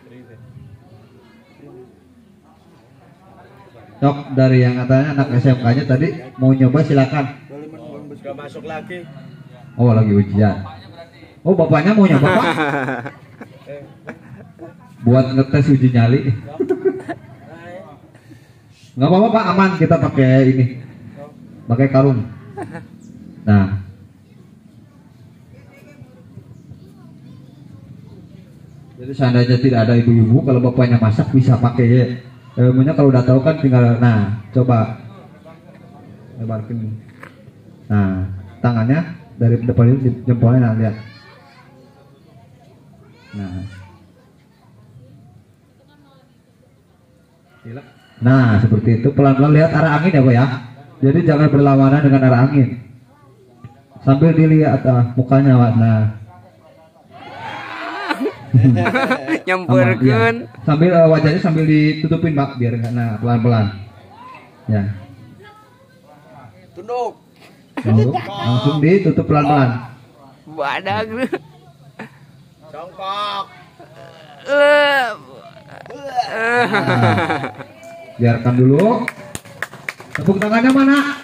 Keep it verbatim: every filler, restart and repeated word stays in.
Sok dari yang katanya anak S M K-nya tadi mau nyoba silakan. Gak masuk lagi. Oh lagi ujian. Oh bapaknya mau nyoba Pak? Buat ngetes uji nyali. Nggak apa-apa Pak, aman kita pakai ini, pakai karung. Nah, jadi seandainya tidak ada ibu-ibu, kalau bapaknya masak bisa pakai ya. Ilmunya kalau udah tahu kan tinggal, nah coba lebarkan. Nah, tangannya dari depan itu jempolnya, nah lihat. Nah, nah seperti itu, pelan-pelan lihat arah angin ya Pak ya. Jadi jangan berlawanan dengan arah angin. Sambil dilihat uh, mukanya Pak. Nah. Nyamperkeun. Ya. Sambil uh, wajahnya sambil ditutupin Pak biar enggak, nah pelan-pelan. Ya. Tunduk. Tunduk. Langsung ditutup pelan-pelan. Badag. Jongkok. Nah, biarkan dulu. Tepuk tangannya mana?